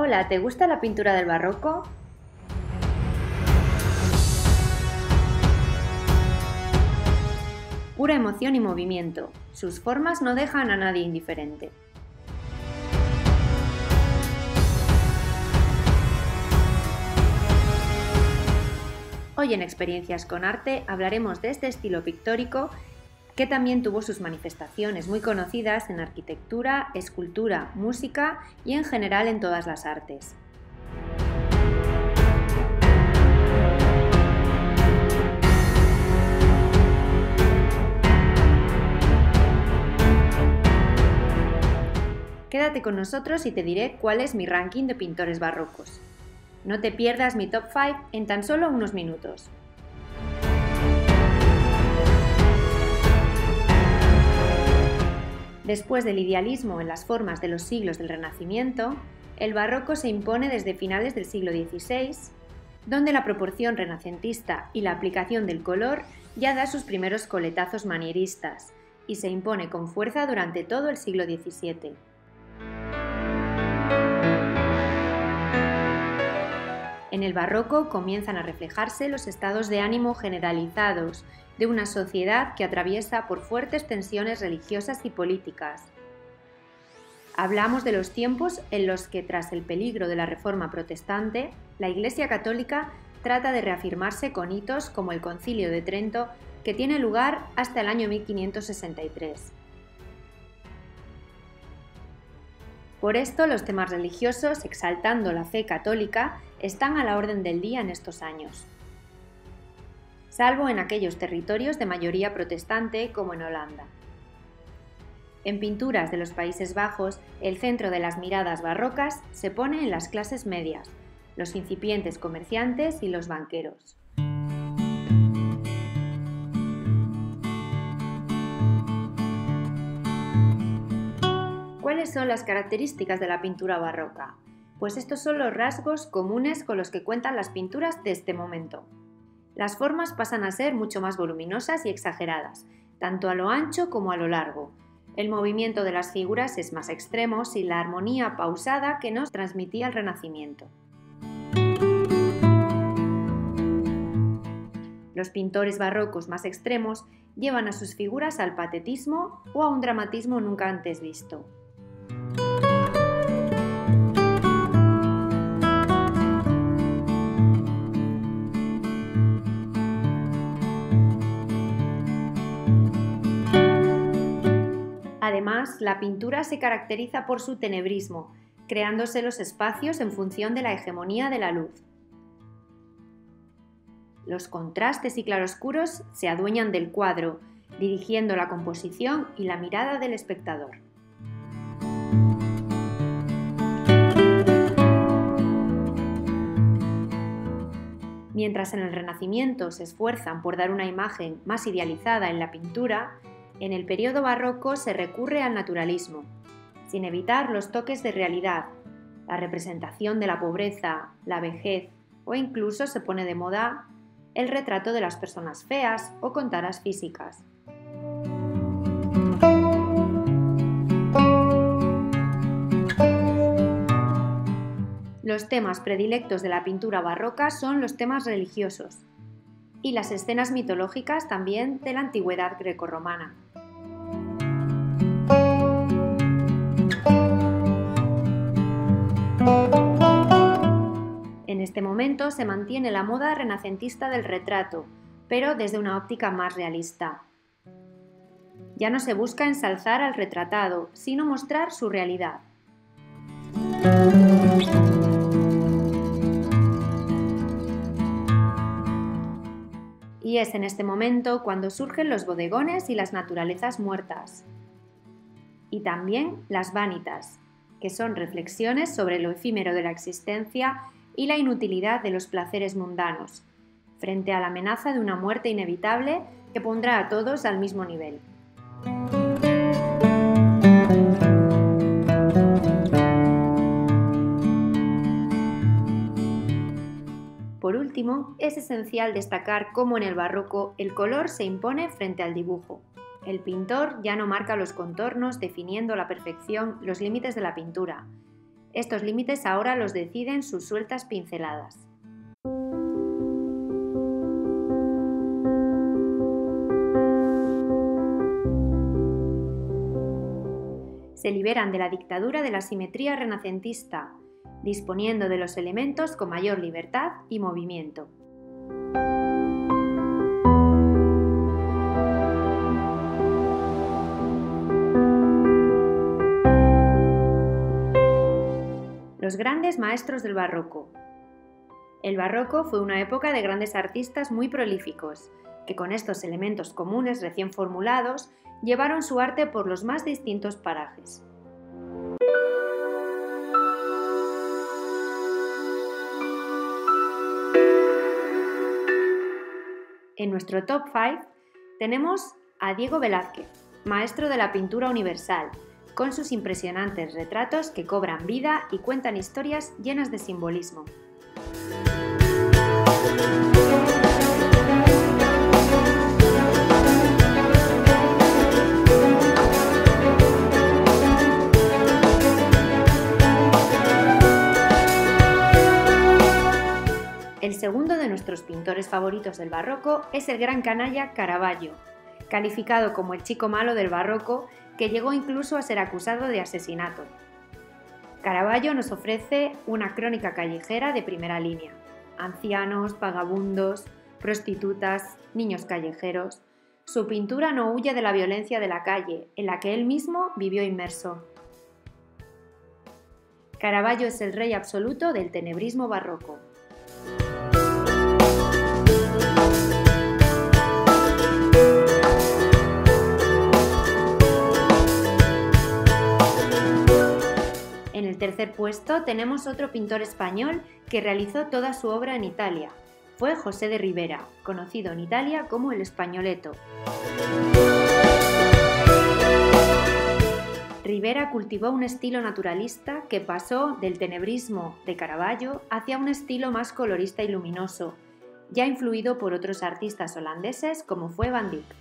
Hola, ¿te gusta la pintura del barroco? Pura emoción y movimiento. Sus formas no dejan a nadie indiferente. Hoy en Experiencias con Arte hablaremos de este estilo pictórico que también tuvo sus manifestaciones muy conocidas en arquitectura, escultura, música y en general en todas las artes. Quédate con nosotros y te diré cuál es mi ranking de pintores barrocos. No te pierdas mi top 5 en tan solo unos minutos. Después del idealismo en las formas de los siglos del Renacimiento, el barroco se impone desde finales del siglo XVI, donde la proporción renacentista y la aplicación del color ya da sus primeros coletazos manieristas, y se impone con fuerza durante todo el siglo XVII. En el barroco comienzan a reflejarse los estados de ánimo generalizados de una sociedad que atraviesa por fuertes tensiones religiosas y políticas. Hablamos de los tiempos en los que, tras el peligro de la Reforma protestante, la Iglesia católica trata de reafirmarse con hitos como el Concilio de Trento, que tiene lugar hasta el año 1563. Por esto, los temas religiosos, exaltando la fe católica, están a la orden del día en estos años, salvo en aquellos territorios de mayoría protestante como en Holanda. En pinturas de los Países Bajos, el centro de las miradas barrocas se pone en las clases medias, los incipientes comerciantes y los banqueros. ¿Cuáles son las características de la pintura barroca? Pues estos son los rasgos comunes con los que cuentan las pinturas de este momento. Las formas pasan a ser mucho más voluminosas y exageradas, tanto a lo ancho como a lo largo. El movimiento de las figuras es más extremo sin la armonía pausada que nos transmitía el Renacimiento. Los pintores barrocos más extremos llevan a sus figuras al patetismo o a un dramatismo nunca antes visto. Además, la pintura se caracteriza por su tenebrismo, creándose los espacios en función de la hegemonía de la luz. Los contrastes y claroscuros se adueñan del cuadro, dirigiendo la composición y la mirada del espectador. Mientras en el Renacimiento se esfuerzan por dar una imagen más idealizada en la pintura, en el periodo barroco se recurre al naturalismo, sin evitar los toques de realidad, la representación de la pobreza, la vejez o incluso se pone de moda el retrato de las personas feas o con taras físicas. Los temas predilectos de la pintura barroca son los temas religiosos y las escenas mitológicas también de la antigüedad grecorromana. En este momento se mantiene la moda renacentista del retrato, pero desde una óptica más realista. Ya no se busca ensalzar al retratado, sino mostrar su realidad. Y es en este momento cuando surgen los bodegones y las naturalezas muertas. Y también las vanitas, que son reflexiones sobre lo efímero de la existencia y la inutilidad de los placeres mundanos, frente a la amenaza de una muerte inevitable que pondrá a todos al mismo nivel. Por último, es esencial destacar cómo en el barroco el color se impone frente al dibujo. El pintor ya no marca los contornos definiendo a la perfección los límites de la pintura, Estos límites ahora los deciden sus sueltas pinceladas. Se liberan de la dictadura de la simetría renacentista, disponiendo de los elementos con mayor libertad y movimiento. Los grandes maestros del barroco. El barroco fue una época de grandes artistas muy prolíficos, que con estos elementos comunes recién formulados llevaron su arte por los más distintos parajes. En nuestro top 5 tenemos a Diego Velázquez, maestro de la pintura universal, con sus impresionantes retratos que cobran vida y cuentan historias llenas de simbolismo. El segundo de nuestros pintores favoritos del barroco es el gran canalla Caravaggio, calificado como el chico malo del barroco, que llegó incluso a ser acusado de asesinato. Caravaggio nos ofrece una crónica callejera de primera línea: ancianos, vagabundos, prostitutas, niños callejeros. Su pintura no huye de la violencia de la calle, en la que él mismo vivió inmerso. Caravaggio es el rey absoluto del tenebrismo barroco. En el tercer puesto tenemos otro pintor español que realizó toda su obra en Italia. Fue José de Ribera, conocido en Italia como el Españoleto. Ribera cultivó un estilo naturalista que pasó del tenebrismo de Caravaggio hacia un estilo más colorista y luminoso, ya influido por otros artistas holandeses como fue Van Dyck.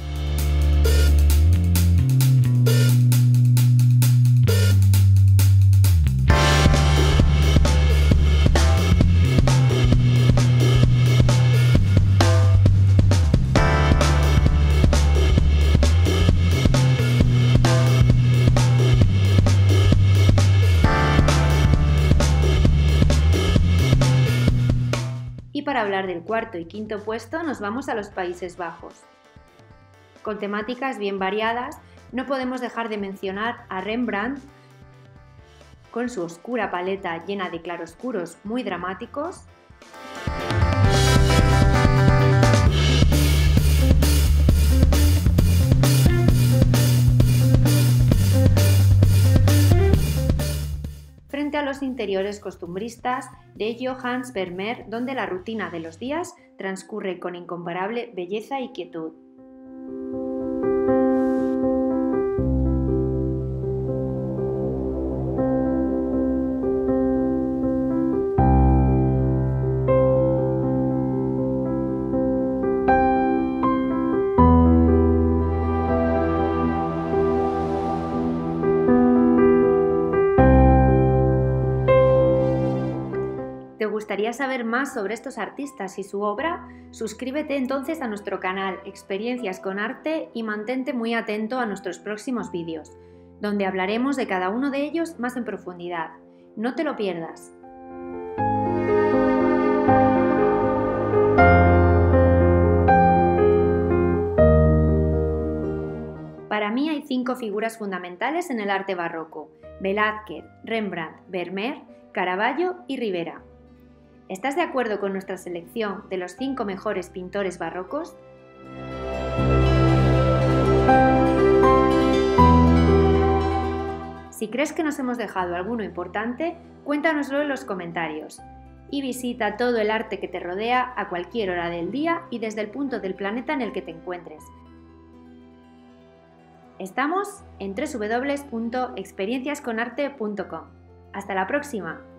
Y para hablar del cuarto y quinto puesto nos vamos a los Países Bajos. Con temáticas bien variadas, no podemos dejar de mencionar a Rembrandt con su oscura paleta llena de claroscuros muy dramáticos, frente a los interiores costumbristas de Johannes Vermeer, donde la rutina de los días transcurre con incomparable belleza y quietud. ¿Te gustaría saber más sobre estos artistas y su obra? Suscríbete entonces a nuestro canal Experiencias con Arte y mantente muy atento a nuestros próximos vídeos, donde hablaremos de cada uno de ellos más en profundidad. No te lo pierdas. Para mí hay 5 figuras fundamentales en el arte barroco: Velázquez, Rembrandt, Vermeer, Caravaggio y Ribera. ¿Estás de acuerdo con nuestra selección de los 5 mejores pintores barrocos? Si crees que nos hemos dejado alguno importante, cuéntanoslo en los comentarios. Y visita todo el arte que te rodea a cualquier hora del día y desde el punto del planeta en el que te encuentres. Estamos en www.experienciasconarte.com. ¡Hasta la próxima!